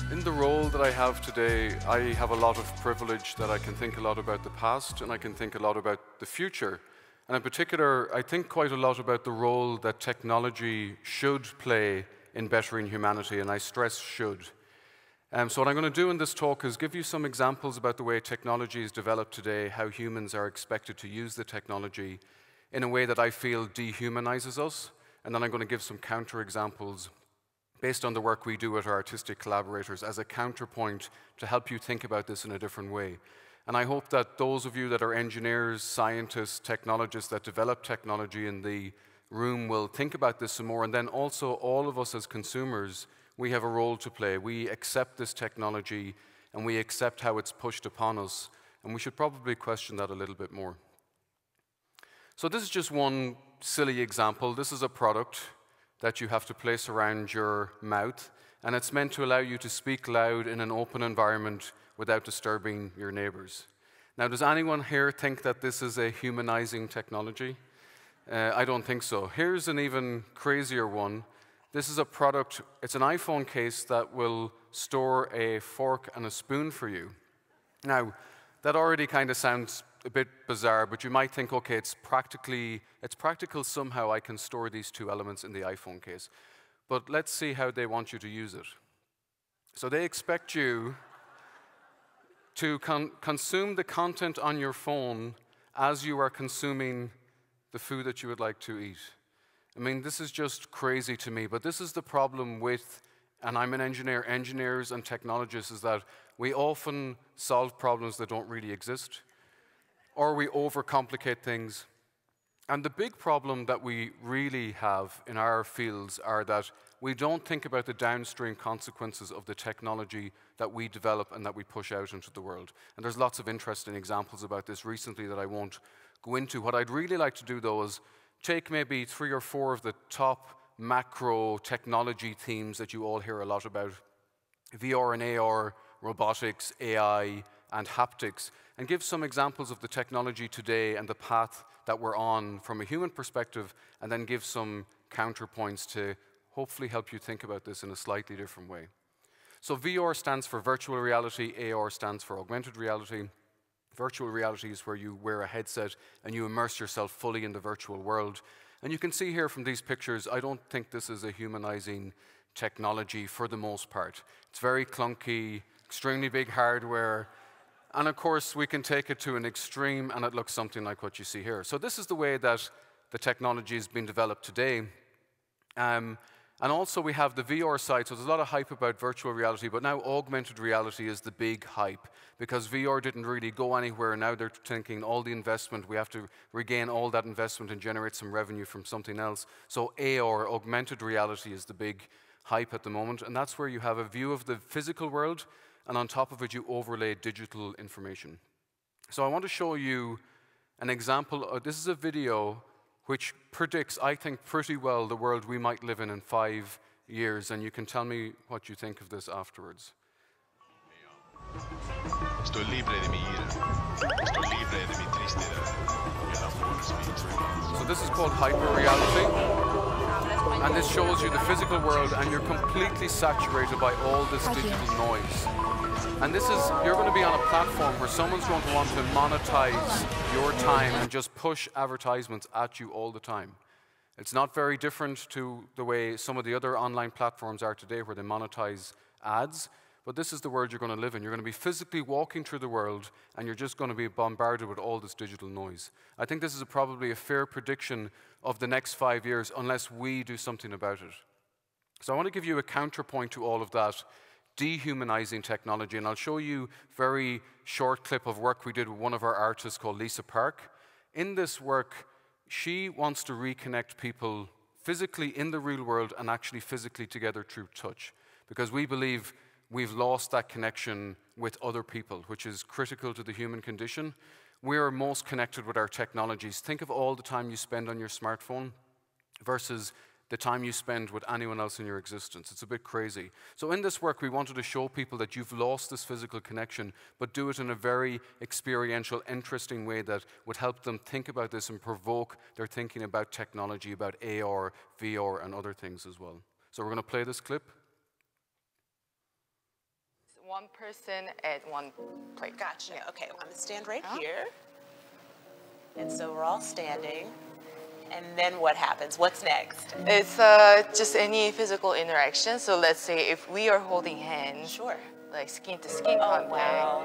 In the role that I have today, I have a lot of privilege that I can think a lot about the past and I can think a lot about the future. And in particular, I think quite a lot about the role that technology should play in bettering humanity, and I stress should. So what I'm going to do in this talk is give you some examples about the way technology is developed today, how humans are expected to use the technology in a way that I feel dehumanizes us, and then I'm going to give some counterexamples based on the work we do with our artistic collaborators as a counterpoint to help you think about this in a different way. And I hope that those of you that are engineers, scientists, technologists that develop technology in the room will think about this some more, and then also all of us as consumers, we have a role to play. We accept this technology and we accept how it's pushed upon us, and we should probably question that a little bit more. So this is just one silly example. This is a product that you have to place around your mouth, and it's meant to allow you to speak loud in an open environment without disturbing your neighbors. Now, does anyone here think that this is a humanizing technology? I don't think so. Here's an even crazier one. This is a product, it's an iPhone case that will store a fork and a spoon for you. Now, that already kind of sounds a bit bizarre, but you might think, okay, it's practical somehow. I can store these two elements in the iPhone case. But let's see how they want you to use it. So they expect you to consume the content on your phone as you are consuming the food that you would like to eat. I mean, this is just crazy to me, but this is the problem with, and I'm an engineer, engineers and technologists, is that we often solve problems that don't really exist, or we overcomplicate things. And the big problem that we really have in our fields are that we don't think about the downstream consequences of the technology that we develop and that we push out into the world. And there's lots of interesting examples about this recently that I won't go into. What I'd really like to do, though, is take maybe 3 or 4 of the top macro technology themes that you all hear a lot about: VR and AR, robotics, AI, and haptics, and give some examples of the technology today and the path that we're on from a human perspective, and then give some counterpoints to hopefully help you think about this in a slightly different way. So VR stands for virtual reality, AR stands for augmented reality. Virtual reality is where you wear a headset and you immerse yourself fully in the virtual world. And you can see here from these pictures, I don't think this is a humanizing technology for the most part. It's very clunky, extremely big hardware, and of course we can take it to an extreme and it looks something like what you see here. So this is the way that the technology has been developed today. And also we have the VR side, so there's a lot of hype about virtual reality, but now augmented reality is the big hype, because VR didn't really go anywhere. Now they're thinking all the investment, we have to regain all that investment and generate some revenue from something else. So AR, augmented reality, is the big hype at the moment, and that's where you have a view of the physical world, and on top of it you overlay digital information. So I want to show you an example. This is a video which predicts, I think, pretty well the world we might live in 5 years, and you can tell me what you think of this afterwards. Estoy libre de mi ira. Estoy libre de mi tristeza. El amor es mi inspiración. So this is called hyper-reality, and this shows you the physical world, and you're completely saturated by all this digital noise. And this is, you're going to be on a platform where someone's going to want to monetize your time and just push advertisements at you all the time. It's not very different to the way some of the other online platforms are today, where they monetize ads, but this is the world you're going to live in. You're going to be physically walking through the world, and you're just going to be bombarded with all this digital noise. I think this is probably a fair prediction of the next 5 years, unless we do something about it. So I want to give you a counterpoint to all of that, dehumanizing technology, and I'll show you a very short clip of work we did with one of our artists called Lisa Park. In this work, she wants to reconnect people physically in the real world and actually physically together through touch, because we believe we've lost that connection with other people, which is critical to the human condition. We are most connected with our technologies. Think of all the time you spend on your smartphone versus the time you spend with anyone else in your existence. It's a bit crazy. So in this work, we wanted to show people that you've lost this physical connection, but do it in a very experiential, interesting way that would help them think about this and provoke their thinking about technology, about AR, VR, and other things as well. So we're going to play this clip. one person at one place. Gotcha. Yeah. Okay, I'm gonna stand right here. And so we're all standing. And then what happens? What's next? It's just any physical interaction. So let's say if we are holding hands, Sure. like skin to skin Oh, contact. wow.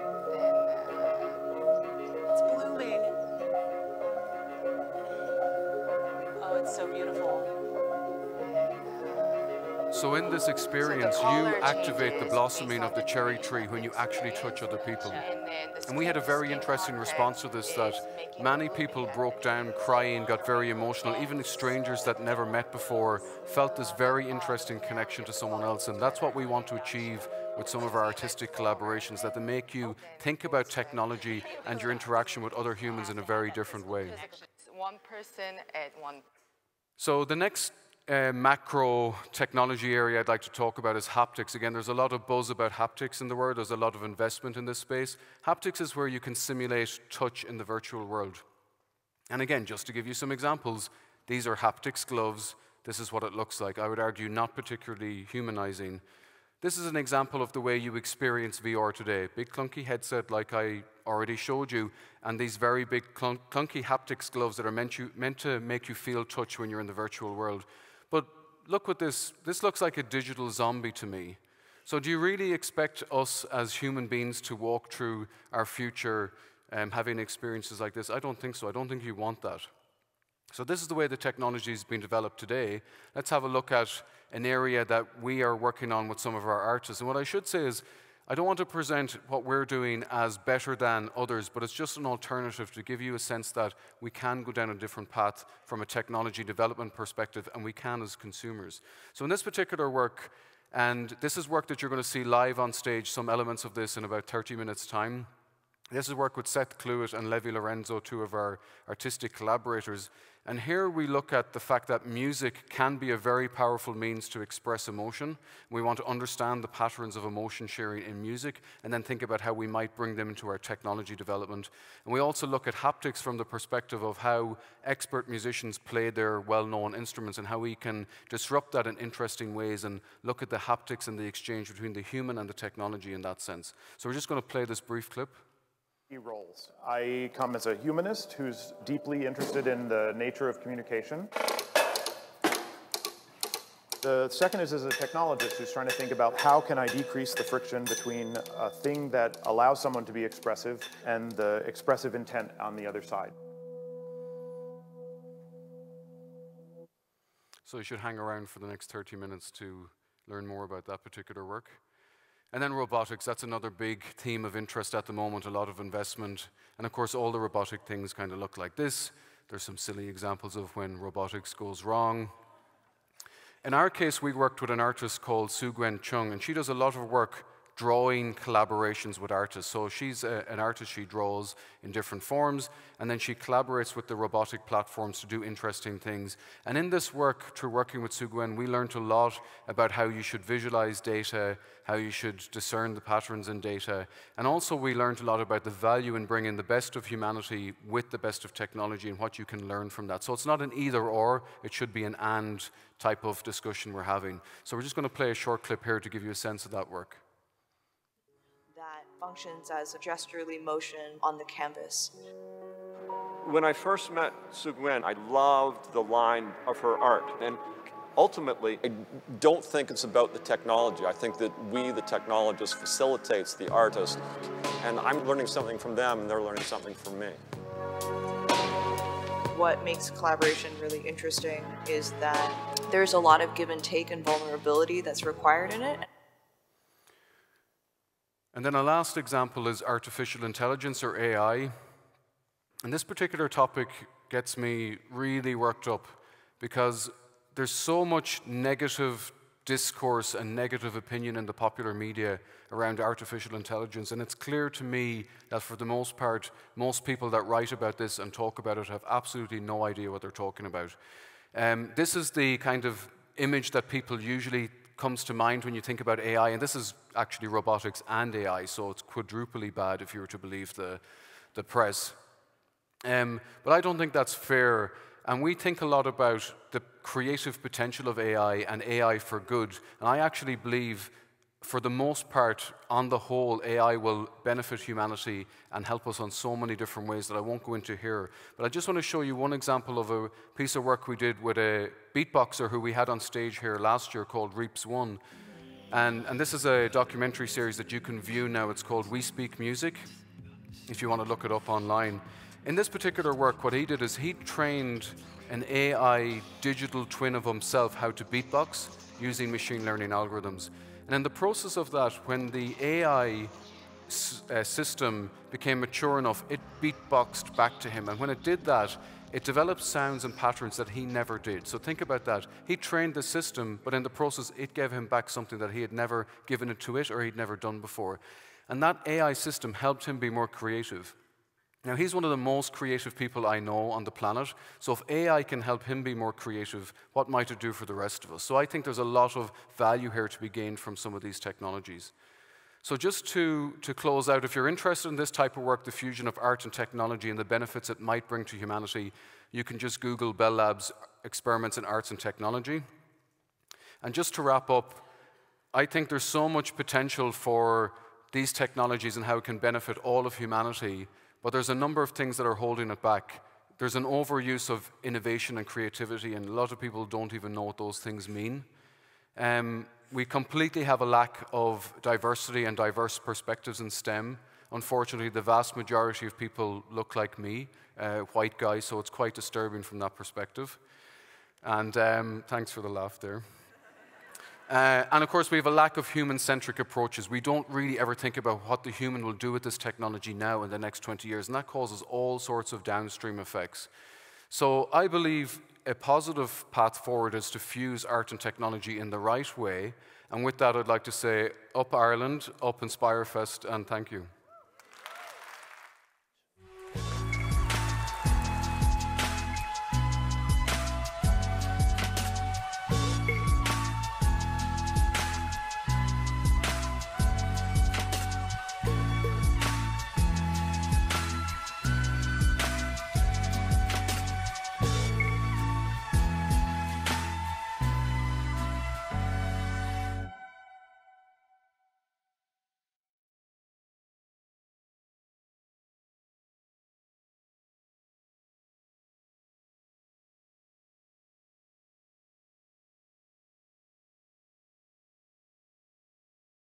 It's blooming. Oh, it's so beautiful. So in this experience, you color activate the changes blossoming based of the on the cherry time tree of when you actually touch other people. And And we had a very interesting response to this, that many people broke down crying, got very emotional. Even strangers that never met before felt this very interesting connection to someone else. And that's what we want to achieve with some of our artistic collaborations, that they make you think about technology and your interaction with other humans in a very different way. One person at one. So the next macro technology area I'd like to talk about is haptics. Again, there's a lot of buzz about haptics in the world. There's a lot of investment in this space. Haptics is where you can simulate touch in the virtual world. And again, just to give you some examples, these are haptics gloves. This is what it looks like. I would argue not particularly humanizing. This is an example of the way you experience VR today. Big clunky headset like I already showed you, and these very big clunky haptics gloves that are meant to make you feel touch when you're in the virtual world. But look what this looks like a digital zombie to me. So do you really expect us as human beings to walk through our future having experiences like this? I don't think so. I don't think you want that. So this is the way the technology is being developed today. Let's have a look at an area that we are working on with some of our artists. And what I should say is, I don't want to present what we're doing as better than others, but it's just an alternative to give you a sense that we can go down a different path from a technology development perspective, and we can as consumers. So in this particular work, and this is work that you're going to see live on stage, some elements of this in about 30 minutes' time. This is work with Seth Cluett and Levi Lorenzo, two of our artistic collaborators. And here we look at the fact that music can be a very powerful means to express emotion. We want to understand the patterns of emotion sharing in music and then think about how we might bring them into our technology development. And we also look at haptics from the perspective of how expert musicians play their well-known instruments and how we can disrupt that in interesting ways and look at the haptics and the exchange between the human and the technology in that sense. So we're just going to play this brief clip. Roles. I come as a humanist who's deeply interested in the nature of communication. The second is as a technologist who's trying to think about how can I decrease the friction between a thing that allows someone to be expressive and the expressive intent on the other side. So you should hang around for the next 30 minutes to learn more about that particular work. And then robotics, that's another big theme of interest at the moment, a lot of investment. And of course, all the robotic things kind of look like this. There's some silly examples of when robotics goes wrong. In our case, we worked with an artist called Soo-Gwen Chung, and she does a lot of work drawing collaborations with artists. So she's an artist, she draws in different forms, and then she collaborates with the robotic platforms to do interesting things. And in this work, through working with Soo-Gwen, we learned a lot about how you should visualize data, how you should discern the patterns in data, and also we learned a lot about the value in bringing the best of humanity with the best of technology and what you can learn from that. So it's not an either or, it should be an and type of discussion we're having. So we're just going to play a short clip here to give you a sense of that work. That functions as a gesturally motion on the canvas. When I first met Soo-Gwen, I loved the line of her art. And ultimately, I don't think it's about the technology. I think that we, the technologist, facilitates the artist. And I'm learning something from them, and they're learning something from me. What makes collaboration really interesting is that there's a lot of give and take and vulnerability that's required in it. And then a last example is artificial intelligence, or AI. And this particular topic gets me really worked up because there's so much negative discourse and negative opinion in the popular media around artificial intelligence. And it's clear to me that for the most part, most people that write about this and talk about it have absolutely no idea what they're talking about. This is the kind of image that people usually comes to mind when you think about AI, and this is actually robotics and AI, so it's quadruply bad if you were to believe the press. But I don't think that's fair, and we think a lot about the creative potential of AI and AI for good, and I actually believe for the most part, on the whole, AI will benefit humanity and help us on so many different ways that I won't go into here. But I just want to show you one example of a piece of work we did with a beatboxer who we had on stage here last year called Reaps One. And this is a documentary series that you can view now. It's called We Speak Music, if you want to look it up online. In this particular work, what he did is he trained an AI digital twin of himself how to beatbox using machine learning algorithms. And in the process of that, when the AI system became mature enough, it beatboxed back to him. And when it did that, it developed sounds and patterns that he never did. So think about that. He trained the system, but in the process, it gave him back something that he had never given it to it or he'd never done before. And that AI system helped him be more creative. Now, he's one of the most creative people I know on the planet, so if AI can help him be more creative, what might it do for the rest of us? So I think there's a lot of value here to be gained from some of these technologies. So just to close out, if you're interested in this type of work, the fusion of art and technology and the benefits it might bring to humanity, you can just Google Bell Labs Experiments in Arts and Technology. And just to wrap up, I think there's so much potential for these technologies and how it can benefit all of humanity. But there's a number of things that are holding it back. There's an overuse of innovation and creativity, and a lot of people don't even know what those things mean. We completely have a lack of diversity and diverse perspectives in STEM. Unfortunately, the vast majority of people look like me, white guys, so it's quite disturbing from that perspective. And thanks for the laugh there. And of course, we have a lack of human-centric approaches. We don't really ever think about what the human will do with this technology now in the next 20 years, and that causes all sorts of downstream effects. So I believe a positive path forward is to fuse art and technology in the right way. And with that, I'd like to say, up Ireland, up Inspirefest, and thank you.